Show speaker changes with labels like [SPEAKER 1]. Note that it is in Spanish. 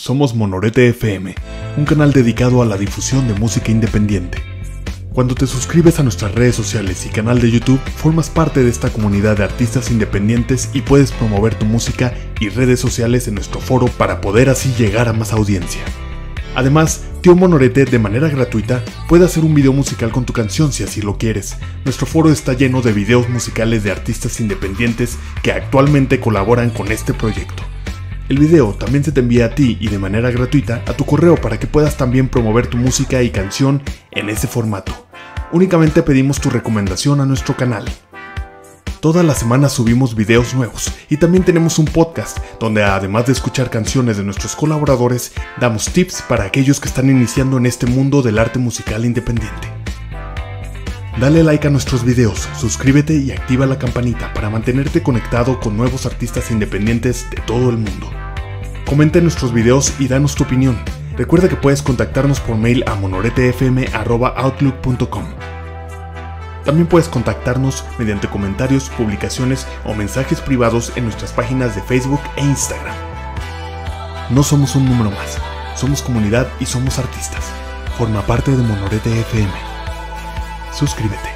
[SPEAKER 1] Somos Monorete FM, un canal dedicado a la difusión de música independiente. Cuando te suscribes a nuestras redes sociales y canal de YouTube, formas parte de esta comunidad de artistas independientes y puedes promover tu música y redes sociales en nuestro foro para poder así llegar a más audiencia. Además, Tío Monorete, de manera gratuita, puede hacer un video musical con tu canción si así lo quieres. Nuestro foro está lleno de videos musicales de artistas independientes que actualmente colaboran con este proyecto. El video también se te envía a ti y de manera gratuita a tu correo para que puedas también promover tu música y canción en ese formato. Únicamente pedimos tu recomendación a nuestro canal. Todas las semanas subimos videos nuevos y también tenemos un podcast donde, además de escuchar canciones de nuestros colaboradores, damos tips para aquellos que están iniciando en este mundo del arte musical independiente. Dale like a nuestros videos, suscríbete y activa la campanita para mantenerte conectado con nuevos artistas independientes de todo el mundo. Comenta en nuestros videos y danos tu opinión. Recuerda que puedes contactarnos por mail a monoretefm@outlook.com. También puedes contactarnos mediante comentarios, publicaciones o mensajes privados en nuestras páginas de Facebook e Instagram. No somos un número más, somos comunidad y somos artistas. Forma parte de Monorete FM. Suscríbete.